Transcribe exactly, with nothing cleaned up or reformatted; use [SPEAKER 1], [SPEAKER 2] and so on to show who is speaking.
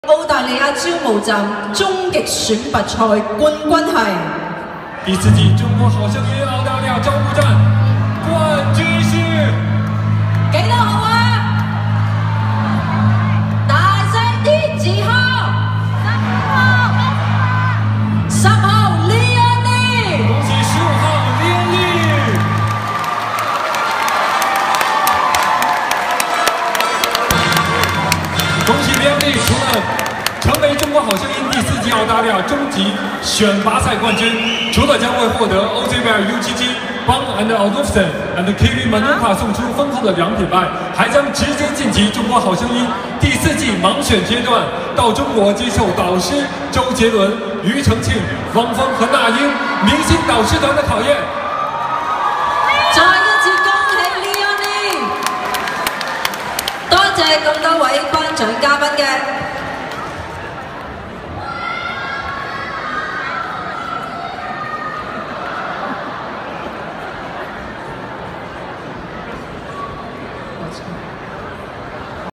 [SPEAKER 1] 澳大利亚招募站终极选拔赛冠军系
[SPEAKER 2] 第四季中国好声音澳大利亚招募战冠军是
[SPEAKER 1] 几多号啊？大声啲字号，十号 Leonie，
[SPEAKER 2] 恭喜十五号连丽。恭喜连丽，除了成为中国好声音第四季澳大利亚终极选拔赛冠军，除了将会获得 O Z V R U G G Bang and Olufsen and Kiri Manuka 送出丰厚的奖品外，还将直接晋级中国好声音第四季盲选阶段，到中国接受导师周杰伦、庾澄庆、汪峰和那英明星导师团的考验。
[SPEAKER 1] 再一次恭喜 Leonie， 多謝咁多位頒獎嘉賓嘅。